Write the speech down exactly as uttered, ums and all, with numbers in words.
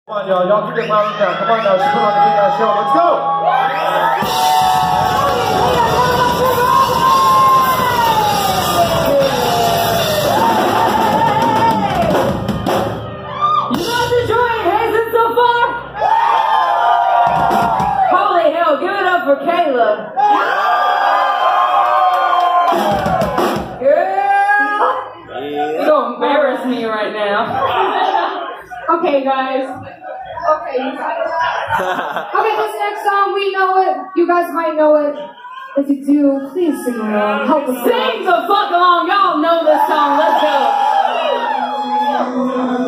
Come on, y'all. Y'all keep it loud down. Come on now. She's put on the big ass show. Let's go! You guys enjoying Hazen so far? Holy hell, give it up for Caleb. Girl! You're gonna embarrass me right now. Okay, guys. Okay, you guys. Okay, this next song, we know it. You guys might know it. If you do, please sing along. Help us Sing the fuck along. Y'all know this song. Let's go.